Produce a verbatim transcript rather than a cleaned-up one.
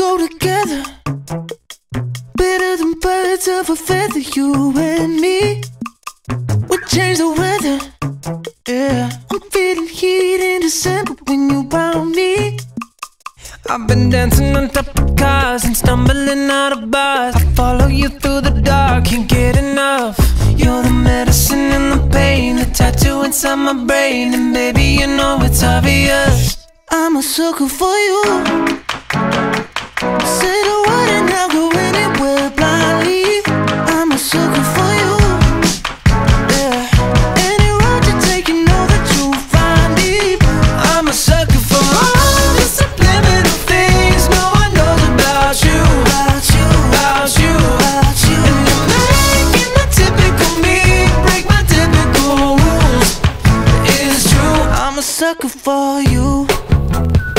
go together, better than birds of a feather. You and me, we change the weather. Yeah, I'm feeling heat in December when you round me. I've been dancing on top of cars and stumbling out of bars. I follow you through the dark, can't get enough. You're the medicine and the pain, the tattoo inside my brain. And baby, you know it's obvious, I'm a sucker for you. Say the word and I'll go anywhere blindly. I'm a sucker for you. Yeah, any road you take, you know that you'll find me. I'm a sucker for all the subliminal things no one knows about you, about you, about you, about you. And you're making the typical me break my typical rules. It's true, I'm a sucker for you.